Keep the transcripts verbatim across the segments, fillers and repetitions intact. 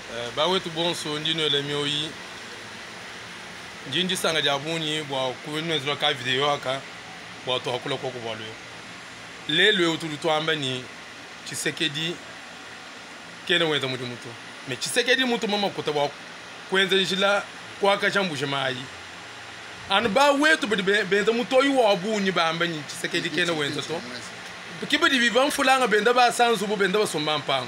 ba wetu bonso ndino le mioyi njindi sanga jabuni bwa kuno zwa ka video aka bwa to hakula ko ko balo le le otu to amba ni Tshisekedi kene weza mutu mutu me Tshisekedi mutu mama kota bwa kwenza njila kwa ka chambuje mai an ba wetu be benza mutu yi wa buni ba amba ni Tshisekedi kene wenza to kibidi bivan fulanga benda ba sanzu bu benda ba somba mpango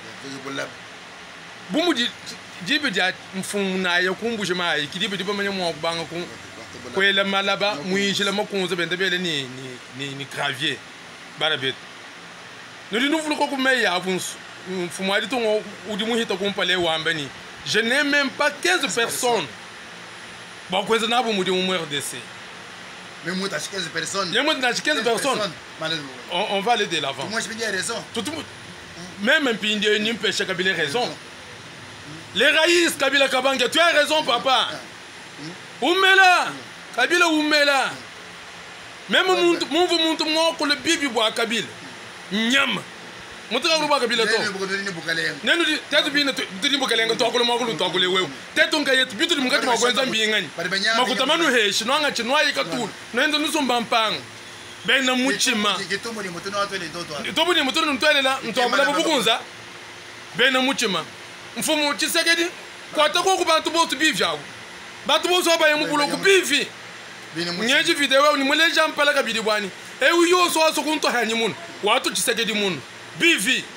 bumu di jibi dia mfuna ya kumbuje mai kidibi diba manya mo banga ku kwela malaba muishila makunzo benda bele ni ni ni, ni gravier barabet no di nufulu ko ku meya avunsu mfumadi to udi muhita ku mpale wamba ni je n'ai même pas quinze personnes ba kweza nabo mudi mu R D C mais moi t'as quinze personnes mais moi t'as quinze personnes on, on va aller de l'avant moi je peux dire raison tout tout même un pindi ni mpesha Kabila raison. Les raïs Kabila Kabanga, tu as raison papa. Oumela, Kabila Oumela. Même mon mon mon mon ko le bibi boa Kabila. Nyam. Mutra ruba Kabila to. Nenu di tetu bi na di bukalenga to ko mo ko to ko le wew. Tetu ngayet bitu di mungati ma ko nzambi ngani. Makutamanu he shinwa nga chinwa yikatu. Nendo nusumba mpanga. Bena muchima. Kitomoni mutono atwele toto. Tomoni mutono ntwelela ntwabula bubukunza. Bena muchima. Mfumu Tshisekedi kwata ko kubantu botu bivyawo bantu botu abaye mubulo ku bivi nyeji video ni muleja mpala kabidi bwani e uyo so so kunto hanyi mun watu Tshisekedi mun bivi